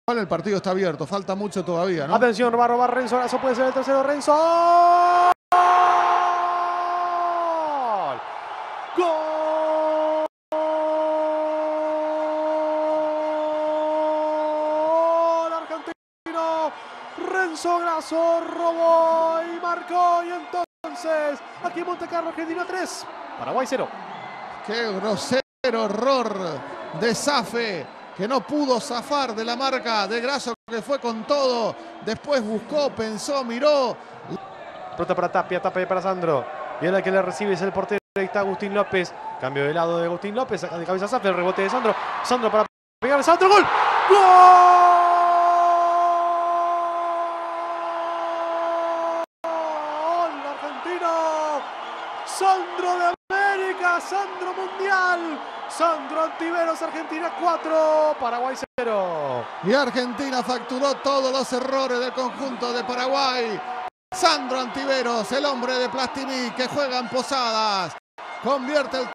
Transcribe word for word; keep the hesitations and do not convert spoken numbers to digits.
el partido está abierto, falta mucho todavía, ¿no? Atención, va a robar Renzo Grasso, puede ser el tercero, Renzo. ¡Gol! ¡Gol argentino! Renzo Grasso robó y marcó, y entonces aquí en Monte Carlo, Argentina tres, Paraguay cero. Qué grosero error de Safe, que no pudo zafar de la marca de Grasso, que fue con todo. Después buscó, pensó, miró. Pelota para Tapia, Tapia para Sandro. Y ahora que le recibe es el portero, ahí está Agustín López. Cambio de lado de Agustín López, saca de cabeza Safe, el rebote de Sandro. Sandro para pegar, Sandro, ¡gol! ¡Gol! Argentino. Sandro de América, Sandro Mundial. Sandro Antiveros, Argentina cuatro, Paraguay cero. Y Argentina facturó todos los errores del conjunto de Paraguay. Sandro Antiveros, el hombre de Plastini que juega en Posadas, convierte el